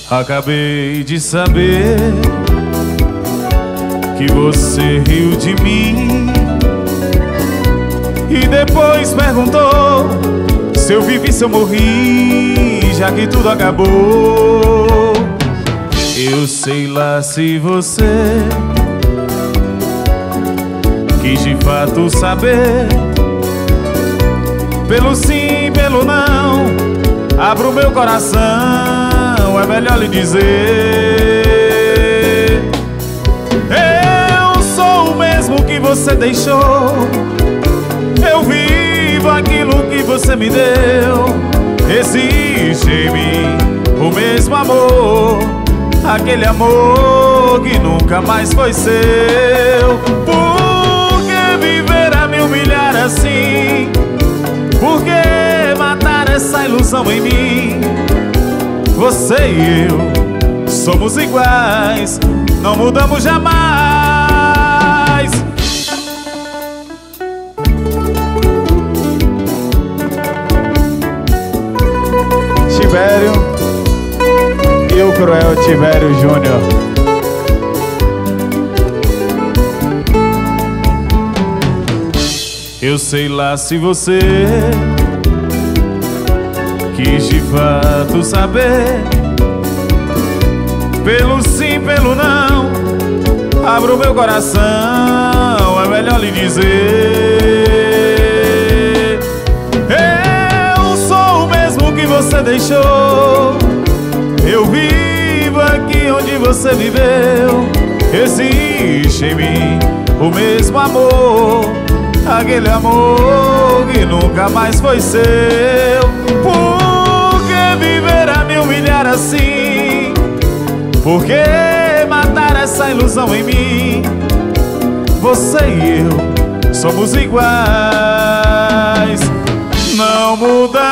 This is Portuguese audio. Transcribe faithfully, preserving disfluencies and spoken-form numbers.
Acabei de saber que você riu de mim e depois perguntou se eu vivi, se eu morri, já que tudo acabou. Eu sei lá se você quis de fato saber, pelo sim, pelo não, abro meu coração, é melhor lhe dizer. Eu sou o mesmo que você deixou, eu vivo aquilo que você me deu. Existe em mim o mesmo amor, aquele amor que nunca mais foi seu. Por que viver a me humilhar assim? Por que matar essa ilusão em mim? Você e eu somos iguais, não mudamos jamais. Tibério e o cruel Tibério Júnior. Eu sei lá se você quis de fato saber, pelo sim, pelo não, abro meu coração, é melhor lhe dizer. Eu sou o mesmo que você deixou, eu vivo aqui onde você viveu. Existe em mim o mesmo amor, aquele amor que nunca mais foi seu. Por que viver a me humilhar assim? Por que matar essa ilusão em mim? Você e eu somos iguais, não muda